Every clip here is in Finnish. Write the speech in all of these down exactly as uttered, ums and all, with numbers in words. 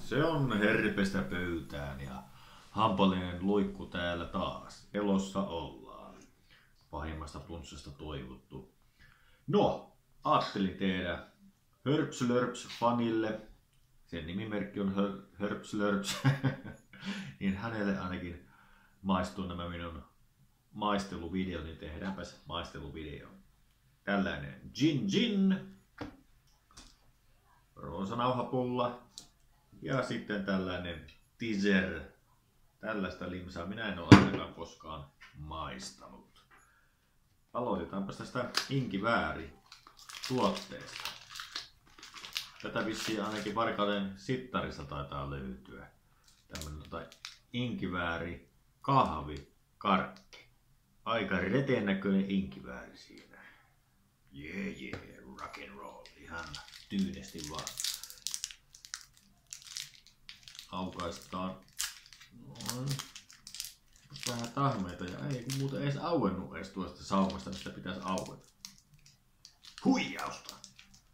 Se on herpestä pöytään ja hampalinen luikku täällä taas. Elossa ollaan. Pahimmasta flunssasta toivottu. No, ajattelin tehdä Hörpslörps fanille. Sen nimimerkki on Hörpslörps. Niin hänelle ainakin maistuu nämä minun maisteluvideot, niin tehdäänpäs maisteluvideo. Tällainen gin gin. Roosanauhapulla. Ja sitten tällainen teaser. Tällaista limsaa minä en ole ainakaan koskaan maistanut. Aloitetaanpa tästä inkivääri tuotteesta. Tätä vissiin ainakin Varkauden sittarista taitaa löytyä. Tämmönen tai inkivääri kahvikarkki. Aika reteen näköinen inkivääri siinä. Jee yeah, jee, yeah, rock and roll. Ihan tyynesti vaan. Aukaistaan. Noin. Vähän tahmeita ja ei kun muuten edes auennut edes tuosta saumasta, mistä pitäisi aueta. Huijausta!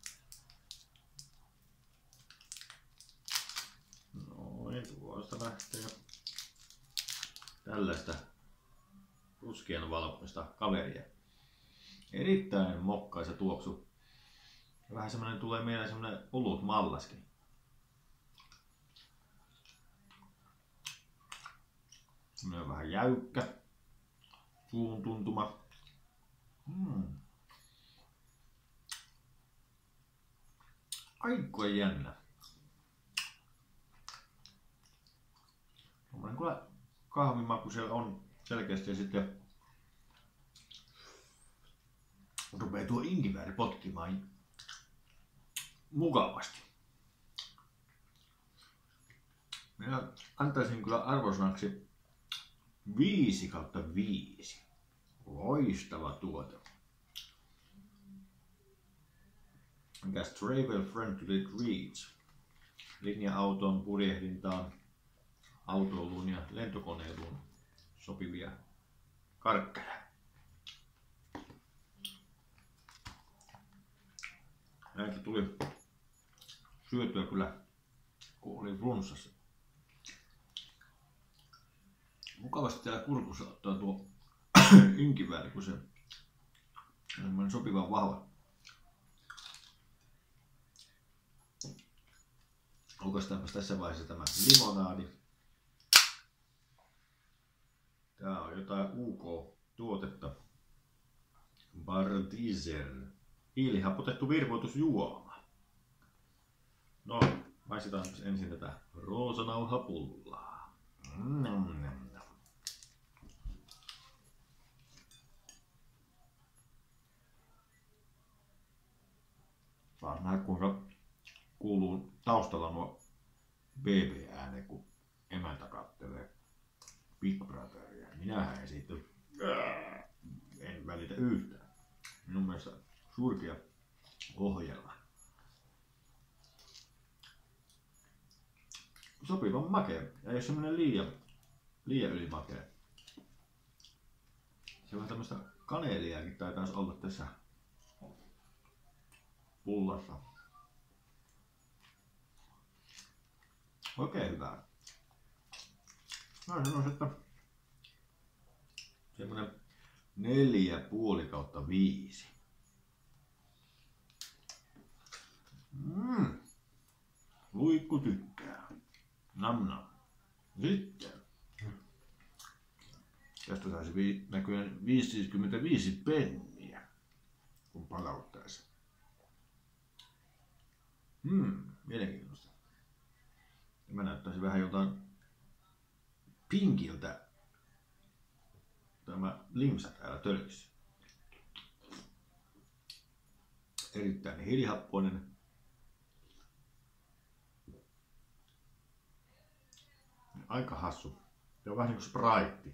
Noin, tuosta lähtee. Tällaista ruskean valkoista kaveria. Erittäin mokkaisa tuoksu. Vähän semmonen tulee mieleen semmonen olut mallaskin. Semmonen vähän jäykkä. Suun tuntuma. Mm. Aika jännä. Semmonen kyllä kahvimaku siellä on selkeästi ja sitten rupeaa tuo inkivääri potkimaan mukavasti. Minä antaisin kyllä arvosanaksi viisi kautta viisi. Loistava tuote. Mikäs travel friendly treats. Linja-auton purjehdintaan, autoiluun ja lentokoneiluun sopivia karkkeja. Näitä tuli syötyä kyllä, kun oli flunssassa. Mukavasti täällä kurkussa ottaa tuo inkivääri, kun se on sopivan vahva. Aukaistaanpas tässä vaiheessa tämä limonaadi. Tää on jotain U K-tuotetta. Bartiser. Hiilihapotettu virvoitusjuoma. No, maistetaan ensin tätä roosanauhapullaa. Mm. Saa nähdä kuinka kuuluu taustalla nuo B B-äänet, kun emäntä kattelee Big Brotheria. Minähän en siitä en välitä yhtään. Minun mielestä surkea ohjelma. Sopivan makea. Ja ei ole semmonen liian, liian ylimakea. Se on tämmöistä kaneeliakin taitaisi olla tässä pullassa. Oikein hyvää. Mä sanoisin, että semmonen neljä puoli kautta viisi. Mm. Luikku tykkää. Nam nam. Sitten. Tästä saisi vi- näköjään viisikymmentäviisi penniä, kun palauttaisi. Hmm, mielenkiintoista. Mä näyttäisin vähän jotain pinkiltä tämä limsa täällä tölkissä. Erittäin hiilihappoinen. Aika hassu. Se on vähän niin kuin Sprite.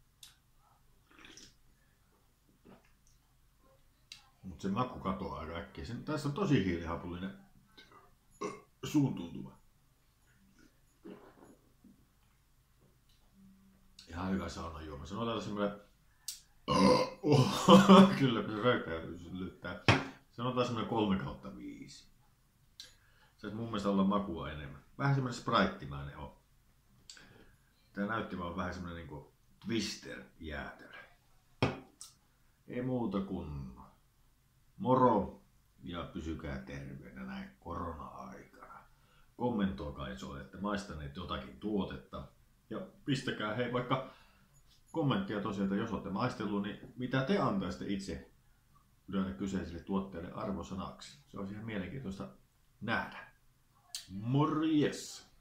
Mutta se maku katoaa aika äkkiä. Sen, tässä on tosi hiilihapollinen suun tuntuma. Ihan hyvä saunajuoma. Sanotaan semmoinen... Oh, kyllä, kun se röytäytyy lyttää. Sanotaan semmoinen kolme kautta viisi. Se mun mielestä olla makua enemmän. Vähän semmonen sprite-mainen on. Tää näytti vaan vähän semmonen niinku Twister-jäätelö. Ei muuta kuin moro ja pysykää terveenä näin korona-aikana. Kommentoikaa, jos olette maistaneet jotakin tuotetta. Ja pistäkää hei vaikka kommenttia tosiaan, että jos olette maistellut, niin mitä te antaisitte itse yleensä kyseiselle tuotteelle arvosanaksi. Se olisi ihan mielenkiintoista nähdä. Morjes!